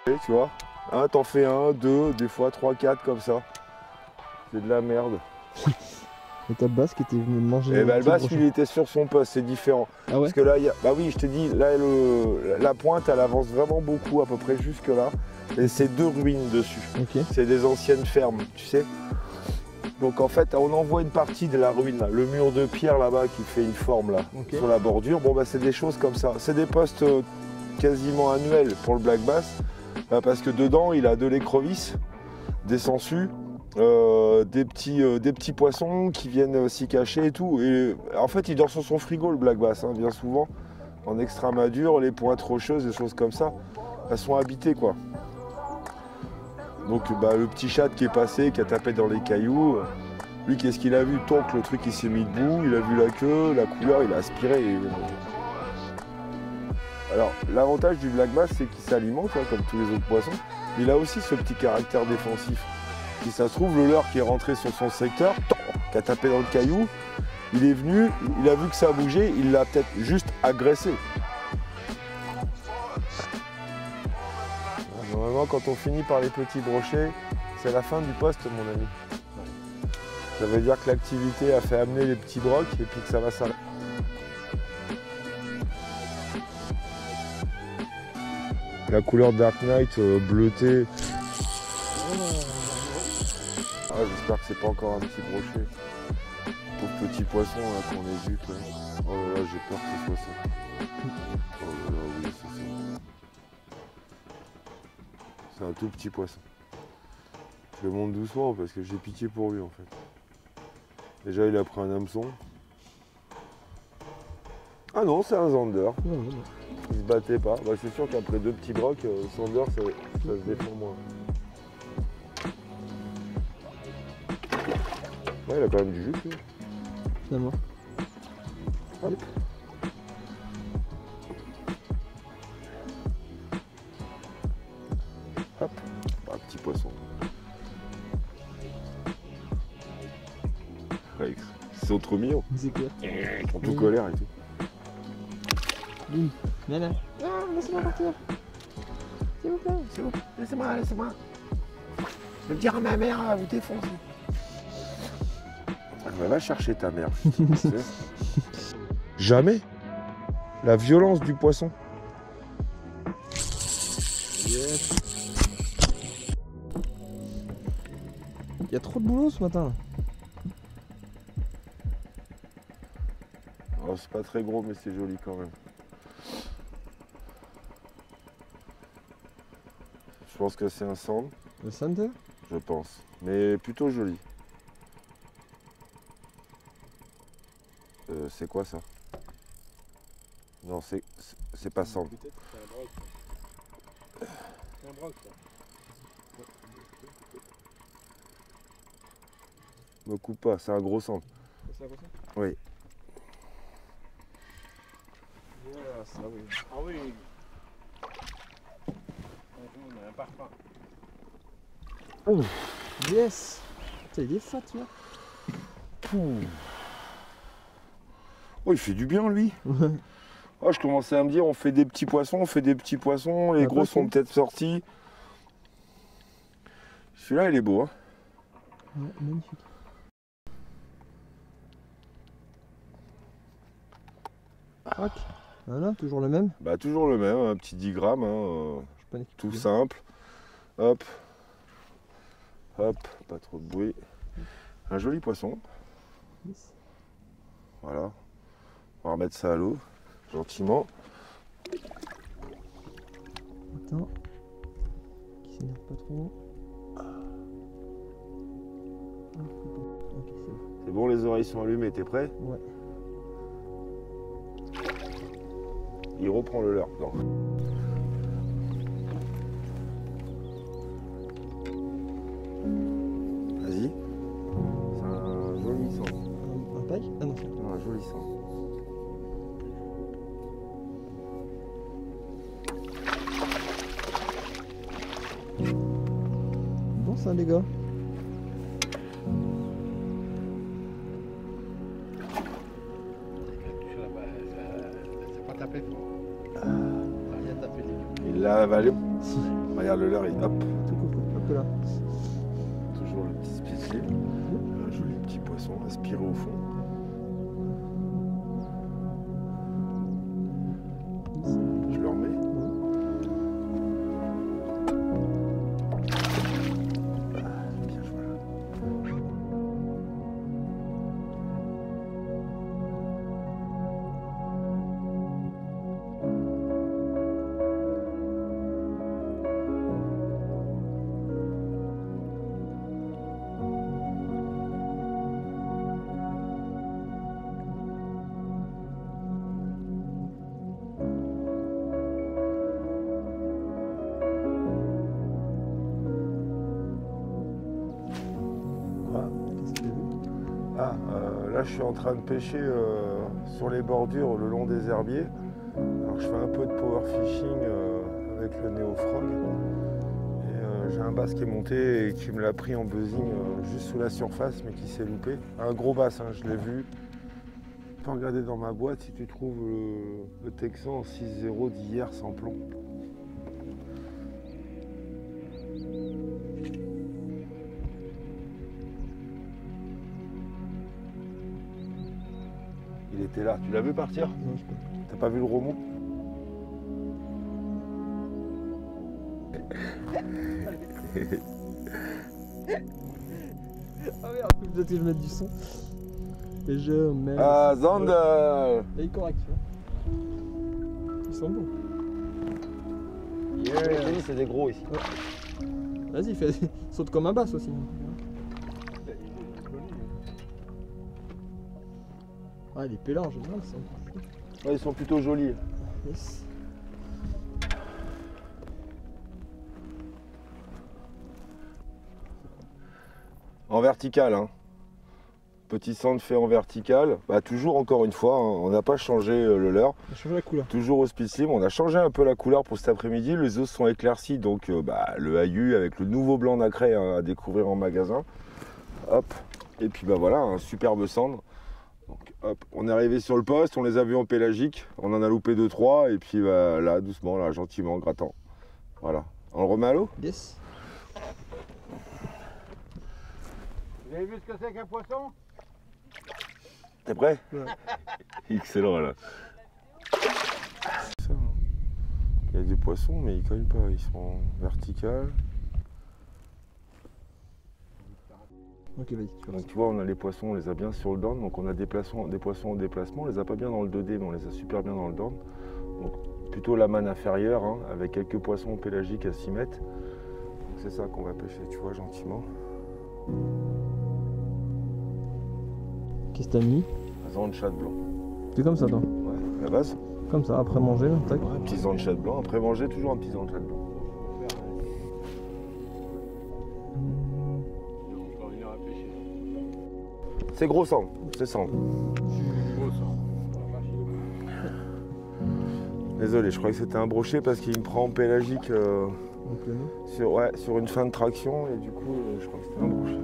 Tu vois, hein, t'en fais un, deux, des fois 3, 4 comme ça. C'est de la merde. Et ta basse qui était venue manger. Et bah le basse, lui, il était sur son poste, c'est différent. Ah ouais. Parce que là, il y a... Bah oui, je te dis, là, la pointe, elle avance vraiment beaucoup, à peu près jusque là. Et c'est 2 ruines dessus. Ok. C'est des anciennes fermes, tu sais. Donc en fait, on envoie une partie de la ruine, là, le mur de pierre là-bas qui fait une forme là, Ok. sur la bordure. Bon bah c'est des choses comme ça. C'est des postes quasiment annuels pour le black bass, parce que dedans il a de l'écrevisse, des sangsues, des petits poissons qui viennent s'y cacher et tout. Et en fait il dort sur son frigo le black bass, hein, bien souvent. En Extremadure, les pointes rocheuses, des choses comme ça, elles sont habitées quoi. Donc bah, le petit chat qui est passé, qui a tapé dans les cailloux, lui qu'est-ce qu'il a vu? Tonk, le truc il s'est mis debout, il a vu la queue, la couleur, il a aspiré. Alors l'avantage du black bass c'est qu'il s'alimente hein, comme tous les autres poissons. Il a aussi ce petit caractère défensif. Si ça se trouve, le leurre qui est rentré sur son secteur, qui a tapé dans le caillou, il est venu, il a vu que ça bougeait, il l'a peut-être juste agressé. Normalement, quand on finit par les petits brochets, c'est la fin du poste, mon ami. Ça veut dire que l'activité a fait amener les petits brocs et puis que ça va s'arrêter. La couleur Dark Knight bleutée. Ah, j'espère que c'est pas encore un petit brochet. Pauvre petit poisson là qu'on éduque. Là. Oh là là, j'ai peur que ce soit ça. Oh là là, oui, c'est ça. C'est un tout petit poisson. Je le monte doucement parce que j'ai pitié pour lui en fait. Déjà il a pris un hameçon. Ah non, c'est un zander. Il se battait pas. Bah, c'est sûr qu'après 2 petits brocs, zander ça se défend moins. Ouais, il a quand même du jus. Lui. Finalement. Hop. Hop. Un petit poisson. Ouais, ils sont trop mignons. C'est clair. Ils sont tout colère et tout. Lune, viens là. Non, laissez-moi partir. S'il vous plaît. C'est bon, laissez-moi, laissez-moi. Je vais le dire à ma mère, vous défoncer. Va chercher ta mère. Jamais. La violence du poisson. Yes. Il y a trop de boulot ce matin. Oh, c'est pas très gros, mais c'est joli quand même. Je pense que c'est un sand. Le Sander? Je pense. Mais plutôt joli. C'est quoi ça? Non, c'est pas sand. Peut-être que c'est un broc. C'est un broc ça. Me coupe pas, c'est un gros sand. C'est ça comme ça? Oui. Voilà, ça oui. Ah oui. On a un parfum. Yes. Putain, il est fat, tu vois. Oh, il fait du bien lui. Oh, je commençais à me dire, on fait des petits poissons, les gros sont peut-être sortis. Celui-là, il est beau. Hein. Ouais, magnifique. Crac. Voilà, toujours le même. Bah toujours le même, un petit 10 grammes, hein, Je panique. tout simple. Hop. Hop, pas trop de bruit. Un joli poisson. Yes. Voilà. On va remettre ça à l'eau, gentiment. Attends. Qui s'énerve pas trop. Ok, c'est bon. C'est bon, les oreilles sont allumées, t'es prêt? Ouais. Il reprend le leurre. Non. Vas-y. C'est un joli sang. Un paille? Ah non, c'est Non, un joli sang. bon ça, les gars. C'est pas tapé fort. Ça a rien tapé les a avalé. Regarde le leurre, il hop. Tout coucou, hop là. Toujours le petit spécial. Un joli petit poisson aspiré au fond. Je le remets. Bien joué. Là, je suis en train de pêcher sur les bordures le long des herbiers. Alors, je fais un peu de power fishing avec le néofrog. Et j'ai un bass qui est monté et qui me l'a pris en buzzing juste sous la surface, mais qui s'est loupé. Un gros bass, hein, je l'ai vu. Tu peux regarder dans ma boîte si tu trouves le Texan 6-0 d'hier sans plomb. Il était là. Tu l'as vu partir? Non, je peux. T'as pas vu le remous? Ah merde, faut peut-être que je mette du son. Et je mets. Ah, Zander! Il est correct, tu vois. Ils sont bons. Yeah. C'est des gros ici. Vas-y, fais... saute comme un bass aussi. Ah, les pélins en général, c'est encore plus. Ouais, ils sont plutôt jolis. Yes. En vertical, hein. Petit centre fait en vertical. Bah, toujours encore une fois, hein, on n'a pas changé le leurre. On a changé la couleur. Toujours au speed slim. On a changé un peu la couleur pour cet après-midi. Les os sont éclaircis, donc le haillus avec le nouveau blanc nacré à découvrir en magasin. Hop. Et puis bah voilà, un superbe cendre. Donc, hop, on est arrivé sur le poste, on les a vus en pélagique, on en a loupé 2-3 et puis bah, là, doucement, là, gentiment, en grattant. Voilà. On le remet à l'eau? Yes. Vous avez vu ce que c'est qu'un poisson? T'es prêt? Ouais. Excellent là. Ça, hein. Il y a des poissons mais ils cognent pas, ils sont verticales. Ok, vas-y. Donc tu vois, on a les poissons, on les a bien sur le down, donc on a des poissons en déplacement, on les a pas bien dans le 2D, mais on les a super bien dans le down. Donc plutôt la manne inférieure, hein, avec quelques poissons pélagiques à 6 mètres. C'est ça qu'on va pêcher, tu vois, gentiment. Qu'est-ce que t'as mis? Un zanchat blanc. C'est comme ça, toi? Ouais, à la base. Comme ça, après manger, là, tac. Ouais, un petit zanchat blanc, après manger, toujours un petit zanchat blanc. C'est gros sang, c'est sang. Désolé, je croyais que c'était un brochet parce qu'il me prend en pélagique sur une fin de traction et du coup je crois que c'était un brochet.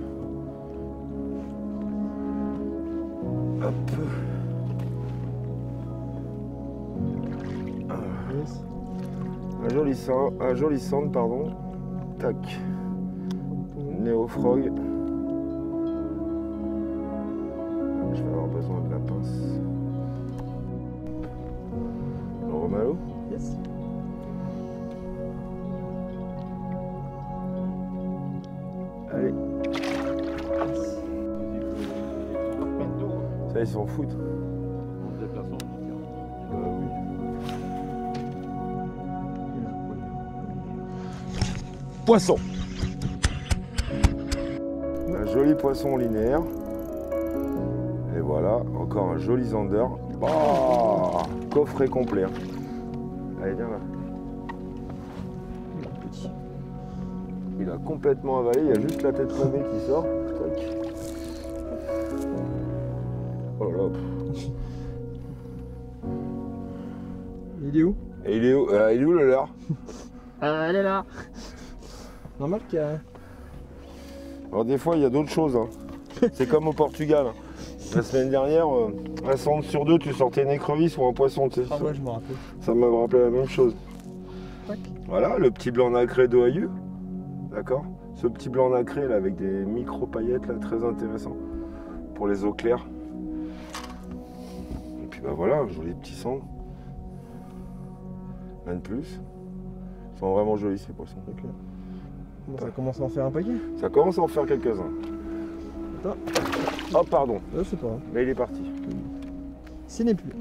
Hop. Yes. Un joli centre, pardon. Tac. Néofrog. Je vais avoir besoin de la pince. On remet à l'eau? Yes. Allez. Ça, ils s'en foutent. Oui. Poisson. Un joli poisson linéaire. Et voilà, encore un joli zander. Oh, coffret complet. Allez, viens là. Petit. Il a complètement avalé, il y a juste la tête tombée qui sort. Tac. Oh là là. Il est où? Et il est où le leurre? Elle est là. Normal qu'il y a... Alors des fois il y a d'autres choses. Hein. C'est comme au Portugal. La semaine dernière, un centre sur deux, tu sortais une écrevisse ou un poisson. Tu sais. Ah ouais, je me rappelle. Ça m'a rappelé la même chose. Tac. Voilà, le petit blanc nacré d'Oahu. D'accord? Ce petit blanc nacré là avec des micro paillettes là, très intéressant pour les eaux claires. Et puis bah voilà, un joli petit sang. Rien de plus. Ils sont vraiment jolis ces poissons. C'est clair. Bon, ça commence à en faire un paquet. Ça commence à en faire quelques-uns. Attends. Oh pardon, C'est pas grave. mais il est parti. Ce n'est plus.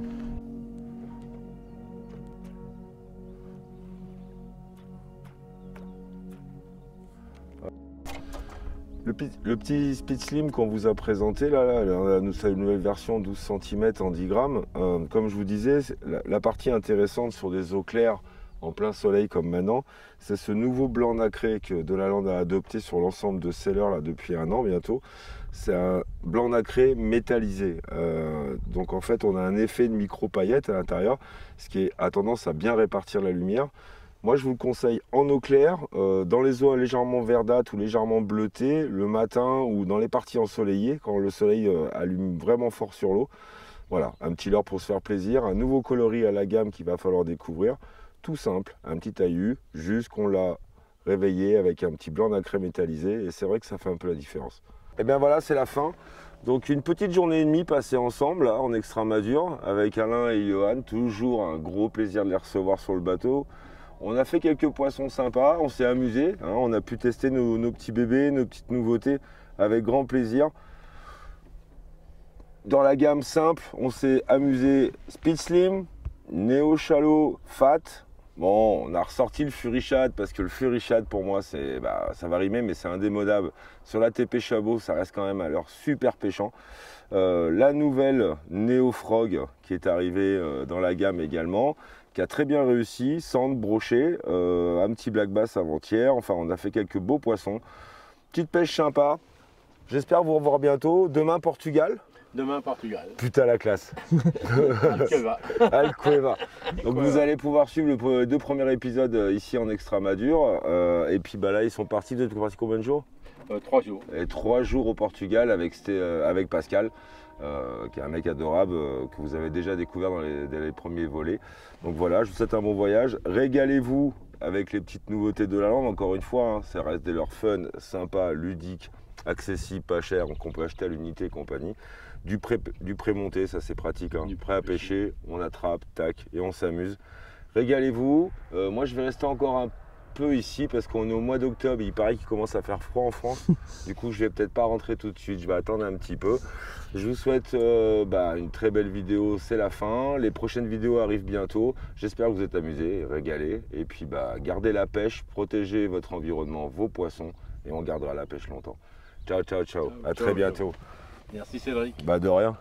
Le petit Speed Slim qu'on vous a présenté, c'est une nouvelle version 12 cm en 10 grammes. Comme je vous disais, la partie intéressante sur des eaux claires en plein soleil comme maintenant, c'est ce nouveau blanc nacré que Delaland a adopté sur l'ensemble de sellers là, depuis 1 an bientôt. C'est un blanc nacré métallisé. Donc en fait, on a un effet de micro-paillettes à l'intérieur, ce qui a tendance à bien répartir la lumière. Moi, je vous le conseille en eau claire, dans les eaux légèrement verdâtres ou légèrement bleutées, le matin ou dans les parties ensoleillées, quand le soleil allume vraiment fort sur l'eau. Voilà, un petit leurre pour se faire plaisir, un nouveau coloris à la gamme qu'il va falloir découvrir. Tout simple, un petit taillu, juste qu'on l'a réveillé avec un petit blanc nacré métallisé, et c'est vrai que ça fait un peu la différence. Et bien voilà, c'est la fin. Donc une petite journée et demie passée ensemble, là, en Extremadure, avec Alain et Johan. Toujours un gros plaisir de les recevoir sur le bateau. On a fait quelques poissons sympas, on s'est amusé, hein, on a pu tester nos petits bébés, nos petites nouveautés avec grand plaisir. Dans la gamme simple, on s'est amusé Speed Slim, Neo Shallow, Fat. Bon, on a ressorti le Fury Shad parce que le Fury Shad pour moi, ça va rimer, mais c'est indémodable. Sur la TP Chabot, ça reste quand même à l'heure super pêchant. La nouvelle Neo Frog qui est arrivée dans la gamme également, qui a très bien réussi, sand, brochet, un petit black bass avant-hier. Enfin, on a fait quelques beaux poissons. Petite pêche sympa. J'espère vous revoir bientôt. Demain, Portugal. Demain, Portugal. Putain, la classe. Alcueva. Alcueva. Donc vous allez pouvoir suivre les 2 premiers épisodes ici en Extremadure. Et puis bah, là, ils sont partis. Vous êtes partis combien de jours? 3 jours. Et 3 jours au Portugal avec Pascal, qui est un mec adorable que vous avez déjà découvert dans les premiers volets. Donc voilà, je vous souhaite un bon voyage. Régalez-vous avec les petites nouveautés de la lande. Encore une fois, hein, ça reste des leurs fun, sympa, ludique, accessible, pas cher, qu'on peut acheter à l'unité et compagnie. Du pré-monté, ça c'est pratique. Hein. Du prêt à pêcher, on attrape, tac, et on s'amuse. Régalez-vous. Moi, je vais rester encore un peu ici parce qu'on est au mois d'octobre. Il paraît qu'il commence à faire froid en France. Du coup, je vais peut-être pas rentrer tout de suite. Je vais attendre un petit peu. Je vous souhaite une très belle vidéo. C'est la fin. Les prochaines vidéos arrivent bientôt. J'espère que vous êtes amusés, régalés. Et puis, gardez la pêche, protégez votre environnement, vos poissons, et on gardera la pêche longtemps. Ciao, ciao, ciao. À très bientôt. Merci Cédric. De rien.